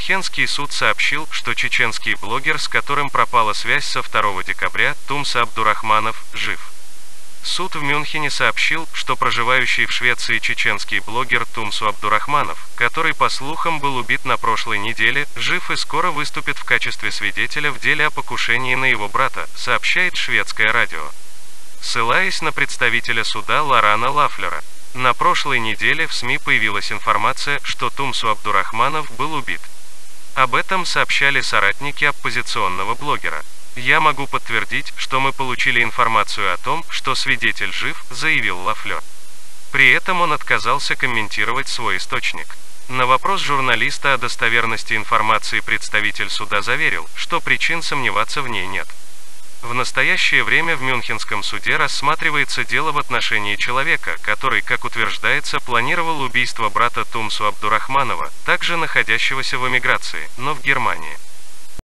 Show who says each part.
Speaker 1: Мюнхенский суд сообщил, что чеченский блогер, с которым пропала связь со 2 декабря, Тумс Абдурахманов, жив. Суд в Мюнхене сообщил, что проживающий в Швеции чеченский блогер Тумсу Абдурахманов, который по слухам был убит на прошлой неделе, жив и скоро выступит в качестве свидетеля в деле о покушении на его брата, сообщает шведское радио. Ссылаясь на представителя суда Лорана Лафлера, на прошлой неделе в СМИ появилась информация, что Тумсу Абдурахманов был убит. Об этом сообщали соратники оппозиционного блогера. «Я могу подтвердить, что мы получили информацию о том, что свидетель жив», заявил Лафлер. При этом он отказался комментировать свой источник. На вопрос журналиста о достоверности информации представитель суда заверил, что причин сомневаться в ней нет. В настоящее время в Мюнхенском суде рассматривается дело в отношении человека, который, как утверждается, планировал убийство брата Тумсу Абдурахманова, также находящегося в эмиграции, но в Германии.